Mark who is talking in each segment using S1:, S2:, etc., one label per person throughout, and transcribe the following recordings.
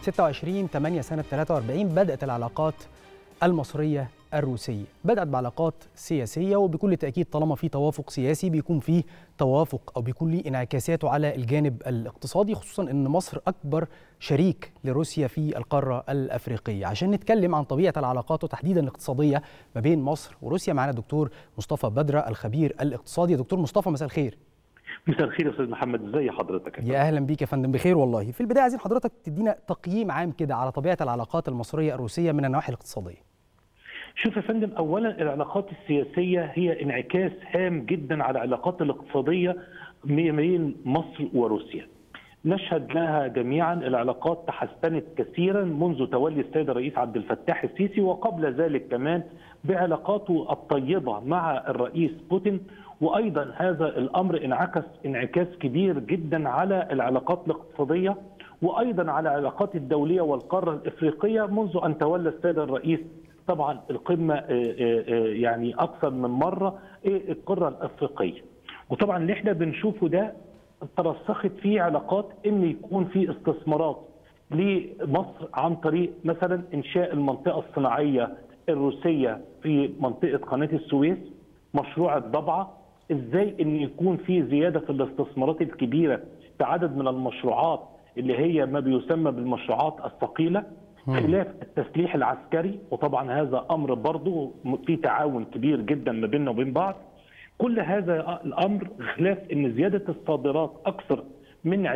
S1: 26/8 سنة 43 بدأت العلاقات المصرية الروسية. بدأت بعلاقات سياسية، وبكل تأكيد طالما في توافق سياسي بيكون فيه توافق أو بيكون ليه انعكاساته على الجانب الاقتصادي، خصوصا أن مصر أكبر شريك لروسيا في القارة الأفريقية. عشان نتكلم عن طبيعة العلاقات وتحديدا الاقتصادية ما بين مصر وروسيا معنا دكتور مصطفى بدرة الخبير الاقتصادي. دكتور مصطفى، مساء الخير.
S2: مساء الخير يا استاذ محمد، ازي حضرتك؟
S1: يا اهلا بيك يا فندم. بخير والله. في البدايه عايزين حضرتك تدينا تقييم عام كده على طبيعه العلاقات المصريه الروسيه من النواحي الاقتصاديه.
S2: شوف يا فندم، اولا العلاقات السياسيه هي انعكاس هام جدا على العلاقات الاقتصاديه بين مصر وروسيا. نشهد لها جميعا العلاقات تحسنت كثيرا منذ تولي السيد الرئيس عبد الفتاح السيسي، وقبل ذلك كمان بعلاقاته الطيبه مع الرئيس بوتين. وايضا هذا الامر انعكس انعكاس كبير جدا على العلاقات الاقتصاديه وايضا على العلاقات الدوليه والقاره الافريقيه منذ ان تولى السيد الرئيس طبعا القمه يعني اكثر من مره القاره الافريقيه. وطبعا اللي احنا بنشوفه ده ترسخت فيه علاقات ان يكون في استثمارات لمصر عن طريق مثلا انشاء المنطقه الصناعيه الروسيه في منطقه قناه السويس، مشروع الضبعه، ازاي ان يكون في زياده في الاستثمارات الكبيره في عدد من المشروعات اللي هي ما بيسمى بالمشروعات الثقيله، خلاف التسليح العسكري. وطبعا هذا امر برضه في تعاون كبير جدا ما بيننا وبين بعض. كل هذا الامر خلاف ان زياده الصادرات اكثر من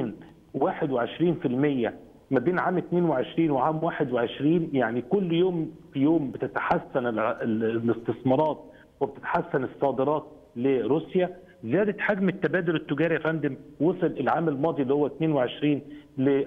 S2: 21% ما بين عام 22 وعام 21، يعني كل يوم في يوم بتتحسن الاستثمارات وبتتحسن الصادرات لروسيا. زياده حجم التبادل التجاري يا فندم وصل العام الماضي اللي هو 22 ل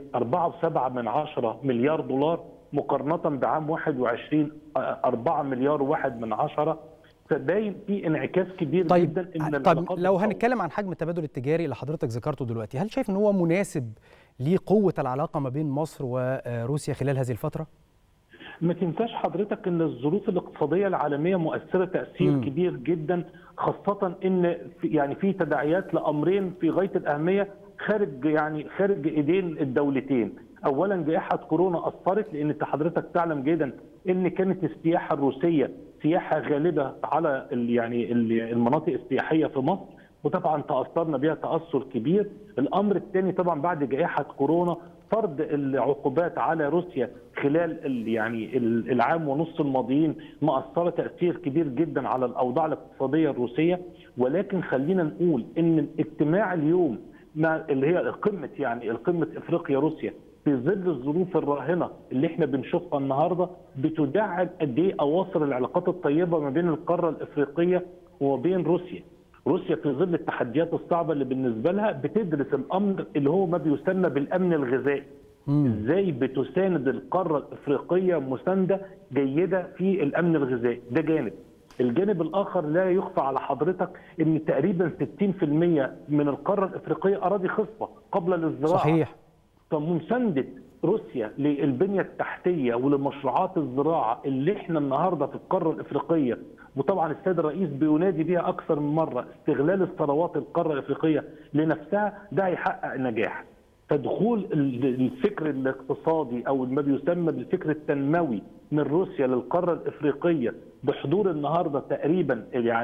S2: 4.7 مليار دولار، مقارنه بعام 21 4 مليار و1 فباين في انعكاس كبير جدا ان
S1: طيب لو هنتكلم عن حجم التبادل التجاري اللي حضرتك ذكرته دلوقتي، هل شايف ان هو مناسب لقوه العلاقه ما بين مصر وروسيا خلال هذه الفتره؟
S2: ما تنساش حضرتك ان الظروف الاقتصاديه العالميه مؤثره تاثير كبير جدا، خاصه ان في تداعيات لامرين في غايه الاهميه خارج ايدين الدولتين. اولا جائحه كورونا اثرت، لان حضرتك تعلم جيدا ان كانت السياحه الروسيه سياحه غالبه على المناطق السياحيه في مصر، وطبعا تاثرنا بها تاثر كبير. الامر الثاني طبعا بعد جائحه كورونا فرض العقوبات على روسيا خلال العام ونص الماضيين مأثره تاثير كبير جدا على الاوضاع الاقتصاديه الروسيه. ولكن خلينا نقول ان الاجتماع اليوم اللي هي القمه افريقيا روسيا في ظل الظروف الراهنه اللي احنا بنشوفها النهارده بتدعم قد ايه اواصر العلاقات الطيبه ما بين القاره الافريقيه وبين روسيا. روسيا في ظل التحديات الصعبه اللي بالنسبه لها بتدرس الامر اللي هو ما بيسمى بالامن الغذائي. ازاي بتساند القاره الافريقيه مسانده جيده في الامن الغذائي، ده جانب. الجانب الاخر لا يخفى على حضرتك ان تقريبا 60% من القاره الافريقيه اراضي خصبه قبل الزراعه.
S1: صحيح.
S2: فمسانده روسيا للبنيه التحتيه ولمشروعات الزراعه اللي احنا النهارده في القاره الافريقيه، وطبعا السيد الرئيس بينادي بها اكثر من مره استغلال الثروات القاره الافريقيه لنفسها، ده هيحقق نجاح. فدخول الفكر الاقتصادي او ما بيسمى بالفكر التنموي من روسيا للقاره الافريقيه بحضور النهارده تقريبا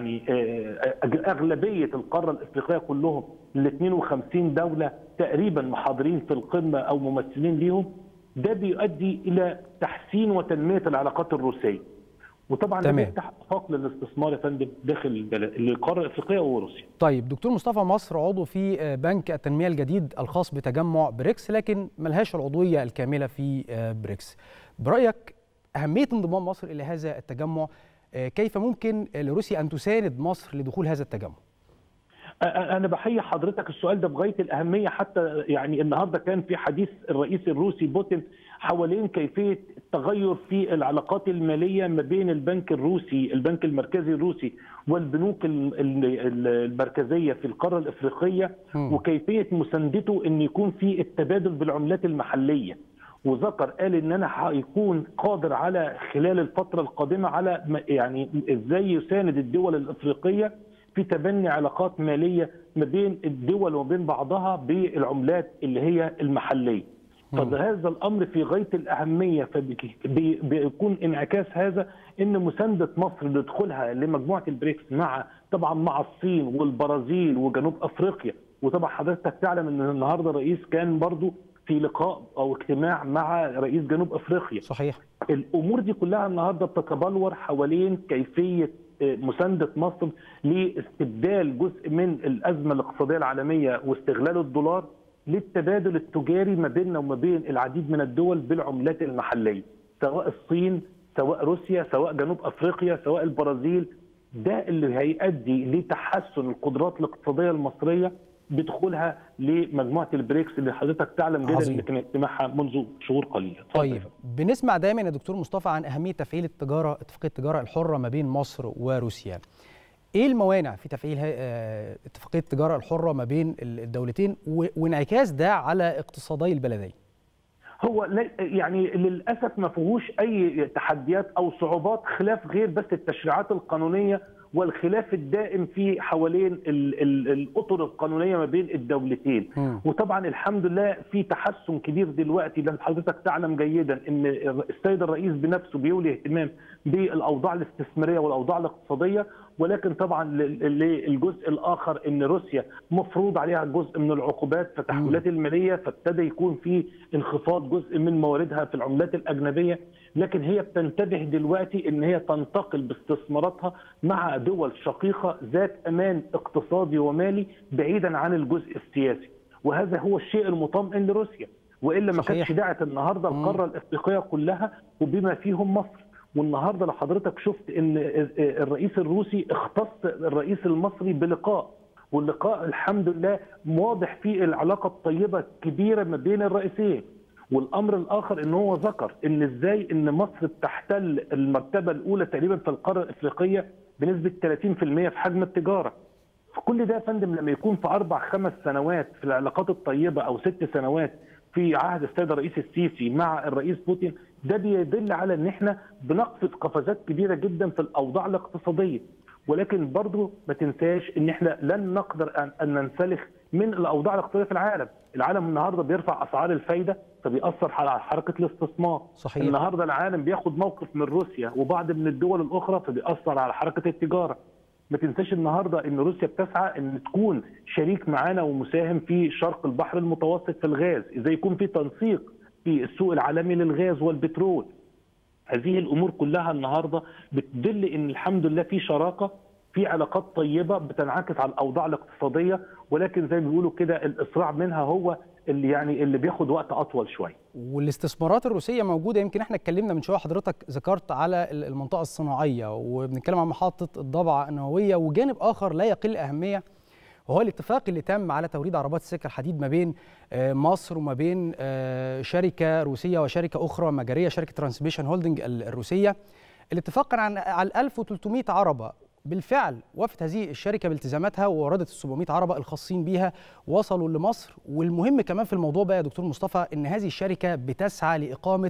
S2: اغلبيه القاره الافريقيه كلهم ال 52 دوله تقريبا محاضرين في القمه او ممثلين ليهم، ده بيؤدي الى تحسين وتنميه العلاقات الروسيه. وطبعا ده بيفتح افاق للاستثمار يا فندم داخل القاره الافريقيه وروسيا.
S1: طيب دكتور مصطفى، مصر عضو في بنك التنميه الجديد الخاص بتجمع بريكس، لكن ملهاش العضويه الكامله في بريكس. برايك اهميه انضمام مصر الى هذا التجمع، كيف ممكن لروسيا ان تساند مصر لدخول هذا التجمع؟
S2: أنا بحيي حضرتك السؤال ده بغاية الأهمية. حتى النهارده كان في حديث الرئيس الروسي بوتين حوالين كيفية التغير في العلاقات المالية ما بين البنك الروسي، البنك المركزي الروسي، والبنوك المركزية في القارة الإفريقية، وكيفية مساندته أن يكون في التبادل بالعملات المحلية. وذكر قال ان انا هيكون قادر على خلال الفتره القادمه على ازاي يساند الدول الافريقيه في تبني علاقات ماليه ما بين الدول وبين بعضها بالعملات اللي هي المحليه. فهذا الامر في غايه الاهميه، فبيكون انعكاس هذا ان مسانده مصر لدخولها لمجموعه البريكس طبعا مع الصين والبرازيل وجنوب افريقيا. وطبعا حضرتك تعلم ان النهارده الرئيس كان برضو في لقاء او اجتماع مع رئيس جنوب افريقيا.
S1: صحيح.
S2: الامور دي كلها النهارده بتتبلور حوالين كيفيه مسانده مصر لاستبدال جزء من الازمه الاقتصاديه العالميه واستغلال الدولار للتبادل التجاري ما بيننا وما بين العديد من الدول بالعملات المحليه، سواء الصين، سواء روسيا، سواء جنوب افريقيا، سواء البرازيل. ده اللي هيؤدي لتحسن القدرات الاقتصاديه المصريه بدخولها لمجموعه البريكس اللي حضرتك تعلم جدا ان كان اجتماعها منذ شهور قليله.
S1: طيب، بنسمع دايما يا دكتور مصطفى عن اهميه تفعيل اتفاقيه التجاره الحره ما بين مصر وروسيا. ايه الموانع في تفعيل اتفاقيه التجاره الحره ما بين الدولتين وانعكاس ده على اقتصادي البلدين؟
S2: هو يعني للاسف ما فيهوش اي تحديات او صعوبات خلاف غير بس التشريعات القانونيه والخلاف الدائم في حوالين الاطر القانونيه ما بين الدولتين. وطبعا الحمد لله في تحسن كبير دلوقتي، لان حضرتك تعلم جيدا ان السيد الرئيس بنفسه بيولي اهتمام بالاوضاع الاستثماريه والاوضاع الاقتصاديه، ولكن طبعا للجزء الاخر ان روسيا مفروض عليها جزء من العقوبات في التحويلات الماليه، فابتدى يكون في انخفاض جزء من مواردها في العملات الاجنبيه، لكن هي بتنتبه دلوقتي ان هي تنتقل باستثماراتها مع دول شقيقه ذات امان اقتصادي ومالي بعيدا عن الجزء السياسي، وهذا هو الشيء المطمئن لروسيا، والا ما كانتش دعت النهارده القاره الافريقيه كلها وبما فيهم مصر. والنهارده لو حضرتك شفت ان الرئيس الروسي اختص الرئيس المصري بلقاء، واللقاء الحمد لله واضح فيه العلاقه الطيبه الكبيره ما بين الرئيسين. والامر الاخر ان هو ذكر ان ازاي ان مصر بتحتل المرتبه الاولى تقريبا في القاره الافريقيه بنسبه 30% في حجم التجاره. فكل ده يا فندم لما يكون في 4-5 سنوات في العلاقات الطيبه او 6 سنوات في عهد السيد الرئيس السيسي مع الرئيس بوتين، ده بيدل على ان احنا بنقفز قفزات كبيره جدا في الاوضاع الاقتصاديه. ولكن برضه ما تنساش ان احنا لن نقدر ان ننسلخ من الاوضاع الاقتصاديه في العالم. العالم النهارده بيرفع اسعار الفايده فبيأثر على حركه الاستثمار.
S1: صحيح.
S2: النهارده العالم بياخد موقف من روسيا وبعض من الدول الاخرى فبيأثر على حركه التجاره. ما تنساش النهارده ان روسيا بتسعى ان تكون شريك معانا ومساهم في شرق البحر المتوسط في الغاز، اذا يكون في تنسيق في السوق العالمي للغاز والبترول. هذه الامور كلها النهارده بتدل ان الحمد لله في شراكه، في علاقات طيبه بتنعكس على الاوضاع الاقتصاديه، ولكن زي ما بيقولوا كده الاسراع منها هو اللي بياخد وقت اطول شويه.
S1: والاستثمارات الروسيه موجوده، يمكن احنا اتكلمنا من شويه، حضرتك ذكرت على المنطقه الصناعيه وبنتكلم عن محطه الضبعه النوويه، وجانب اخر لا يقل اهميه وهو الاتفاق اللي تم على توريد عربات السكه الحديد ما بين مصر وما بين شركه روسيه وشركه اخرى مجريه، شركه ترانسميشن هولدنج الروسيه. الاتفاق كان على 1300 عربه. بالفعل وفت هذه الشركه بالتزاماتها ووردت ال 700 عربه الخاصين بيها وصلوا لمصر. والمهم كمان في الموضوع بقى يا دكتور مصطفى ان هذه الشركه بتسعى لاقامه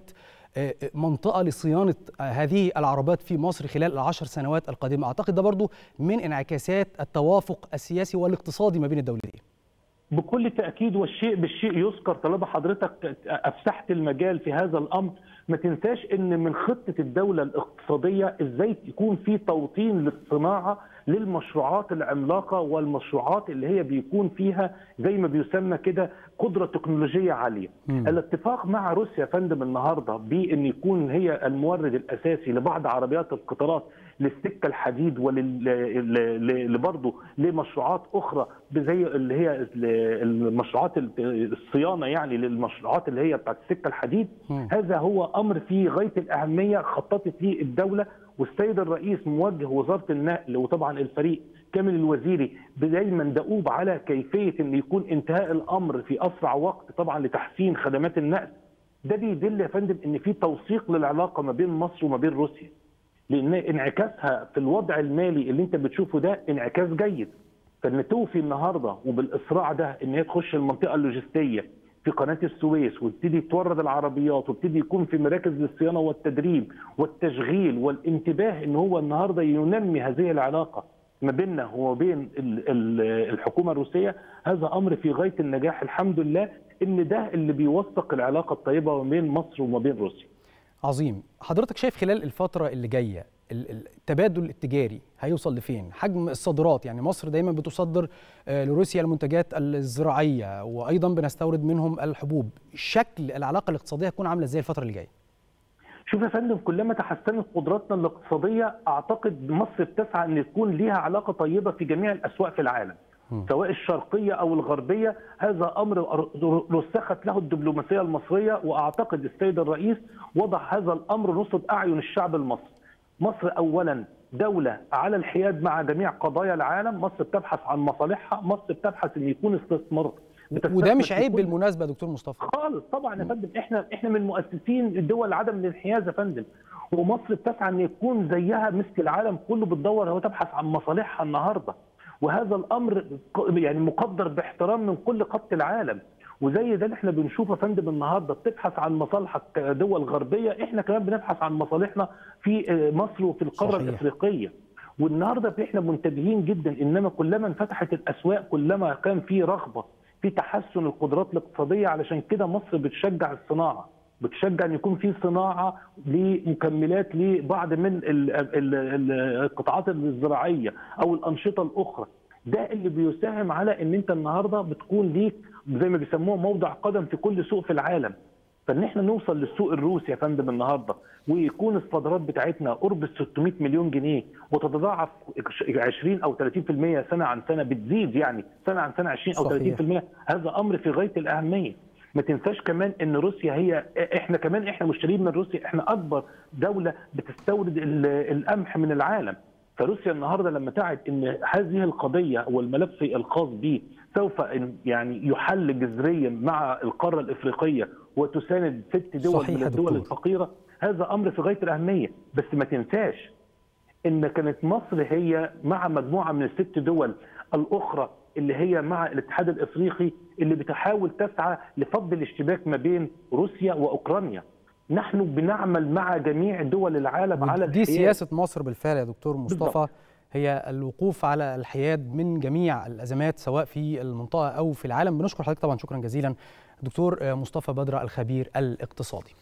S1: منطقه لصيانه هذه العربات في مصر خلال ال10 سنوات القادمه. اعتقد ده برضو من انعكاسات التوافق السياسي والاقتصادي ما بين الدولتين.
S2: بكل تاكيد، والشيء بالشيء يذكر طالما حضرتك افسحت المجال في هذا الامر. ما تنساش ان من خطه الدوله الاقتصاديه ازاي يكون في توطين للصناعه للمشروعات العملاقه والمشروعات اللي هي بيكون فيها زي ما بيسمى كده قدره تكنولوجيه عاليه. الاتفاق مع روسيا يا فندم النهارده بان يكون هي المورد الاساسي لبعض عربيات القطارات للسكه الحديد برضه لمشروعات اخرى زي اللي هي المشروعات الصيانه يعني للمشروعات اللي هي بتاعت السكه الحديد. هذا هو امر في غايه الاهميه خططت فيه الدوله، والسيد الرئيس موجه وزاره النقل وطبعا الفريق كامل الوزيري دايما دؤوب على كيفيه ان يكون انتهاء الامر في اسرع وقت طبعا لتحسين خدمات النقل. ده بيدل يا فندم ان في توثيق للعلاقه ما بين مصر وما بين روسيا، لان انعكاسها في الوضع المالي اللي انت بتشوفه ده انعكاس جيد. فان توفي النهارده وبالاسراع ده ان هي تخش المنطقه اللوجستيه في قناه السويس وتبتدي تورد العربيات وتبتدي يكون في مراكز للصيانه والتدريب والتشغيل والانتباه ان هو النهارده ينمي هذه العلاقه ما بيننا وما بين الحكومه الروسيه، هذا امر في غايه النجاح الحمد لله ان ده اللي بيوثق العلاقه الطيبه ما بين مصر وما بين روسيا.
S1: عظيم. حضرتك شايف خلال الفترة اللي جاية التبادل التجاري هيوصل لفين؟ حجم الصادرات، يعني مصر دايما بتصدر لروسيا المنتجات الزراعية وأيضا بنستورد منهم الحبوب، شكل العلاقة الاقتصادية هتكون عاملة ازاي الفترة اللي جاية؟
S2: شوف يا فندم، كلما تحسنت قدراتنا الاقتصادية أعتقد مصر بتسعى أن يكون ليها علاقة طيبة في جميع الأسواق في العالم، سواء الشرقية أو الغربية. هذا أمر رسخت له الدبلوماسية المصرية، وأعتقد السيد الرئيس وضع هذا الأمر نصب أعين الشعب المصري. مصر أولا دولة على الحياد مع جميع قضايا العالم، مصر بتبحث عن مصالحها، مصر بتبحث أن يكون استثمار.
S1: وده مش عيب بالمناسبة دكتور مصطفى
S2: خالص طبعا يا فندم. احنا من مؤسسين الدول عدم الانحياز يا فندم، ومصر بتسعى ان يكون زيها مثل العالم كله بتدور وتبحث عن مصالحها النهارده، وهذا الامر يعني مقدر باحترام من كل قاره العالم. وزي ده اللي احنا بنشوفه يا فندم النهارده، بتبحث عن مصالحك كدول غربيه، احنا كمان بنبحث عن مصالحنا في مصر وفي القاره صحيح. الافريقيه. والنهارده احنا منتبهين جدا، انما كلما انفتحت الاسواق كلما كان في رغبه في تحسن القدرات الاقتصاديه. علشان كده مصر بتشجع الصناعه، بتشجع ان يكون في صناعه لمكملات لبعض من القطاعات الزراعيه او الانشطه الاخرى. ده اللي بيساهم على ان انت النهارده بتكون ليك زي ما بيسموه موضع قدم في كل سوق في العالم. فان احنا نوصل للسوق الروسي يا فندم النهارده، ويكون الصادرات بتاعتنا قرب ال 600 مليون جنيه، وتتضاعف 20 او 30% سنه عن سنه، بتزيد يعني سنه عن سنه 20 او 30%. هذا امر في غايه الاهميه. ما تنساش كمان ان روسيا هي احنا مشترين من روسيا، احنا اكبر دوله بتستورد القمح من العالم. فروسيا النهارده لما تعد ان هذه القضيه والملف الخاص به سوف يعني يحل جذريا مع القاره الافريقيه وتساند 6 دول من الدول الفقيره، هذا امر في غايه الاهميه. بس ما تنساش ان كانت مصر هي مع مجموعه من ال6 دول الاخرى اللي هي مع الاتحاد الافريقي اللي بتحاول تسعى لفض الاشتباك ما بين روسيا واوكرانيا. نحن بنعمل مع جميع دول العالم على
S1: الحياد. دي سياسة مصر بالفعل يا دكتور مصطفى بالضبط. هي الوقوف على الحياد من جميع الأزمات سواء في المنطقة أو في العالم. بنشكر حضرتك طبعا شكرا جزيلا دكتور مصطفى بدرة الخبير الاقتصادي.